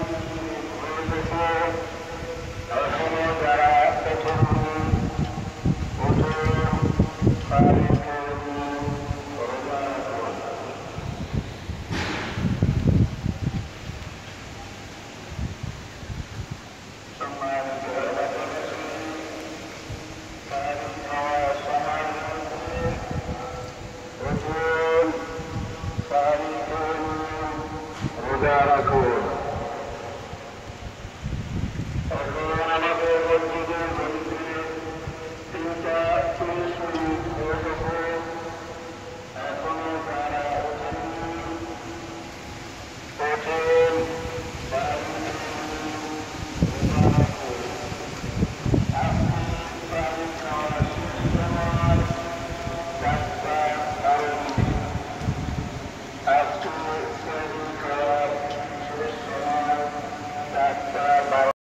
রোজা রাখুন। এখন আমাদের মসজিদের মধ্যে 3টা 30 মিনিট হয়ে গেছে, এখনো তারা ওঠেন।